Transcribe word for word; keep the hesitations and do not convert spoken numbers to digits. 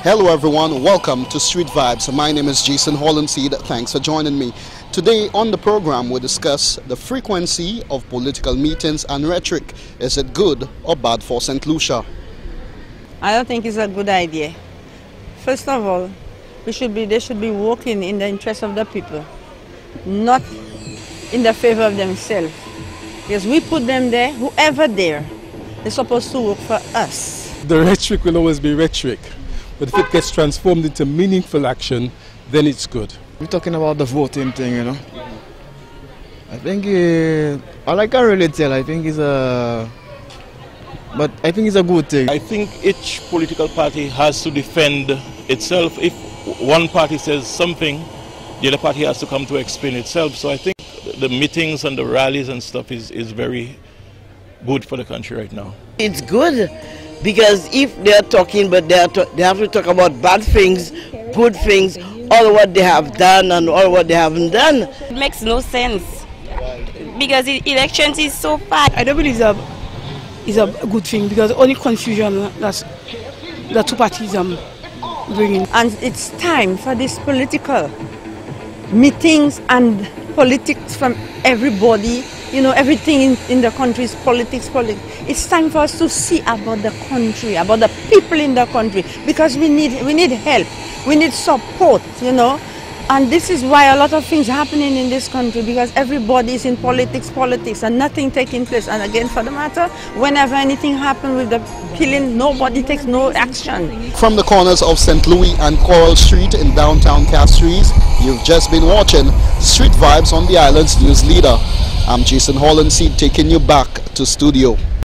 Hello everyone, welcome to Street Vibes. My name is Jason Hollandseed. Thanks for joining me. Today on the program we discuss the frequency of political meetings and rhetoric. Is it good or bad for Saint Lucia? I don't think it's a good idea. First of all, we should be, they should be working in the interest of the people, not in the favor of themselves. Because we put them there, whoever there, they're supposed to work for us. The rhetoric will always be rhetoric. But if it gets transformed into meaningful action, then it's good. We're talking about the voting thing, you know. I think, uh, all I can really tell, I think it's a, but I think it's a good thing. I think each political party has to defend itself. If one party says something, the other party has to come to explain itself. So I think the meetings and the rallies and stuff is, is very good for the country right now. It's good. Because if they're talking, but they, are they have to talk about bad things, good things, all what they have done and all what they haven't done. It makes no sense because the elections is so far. I don't believe it's a, it's a good thing because only confusion that's the two parties um bringing. And it's time for these political meetings and politics from everybody. You know, everything in, in the country is politics, politics. It's time for us to see about the country, about the people in the country, because we need we need help, we need support, you know. And this is why a lot of things happening in this country, because everybody is in politics, politics, and nothing taking place. And again, for the matter, whenever anything happens with the killing, nobody takes no action. From the corners of Saint Louis and Coral Street in downtown Castries, you've just been watching Street Vibes on the Island's News Leader. I'm Jason Hollandseed taking you back to studio.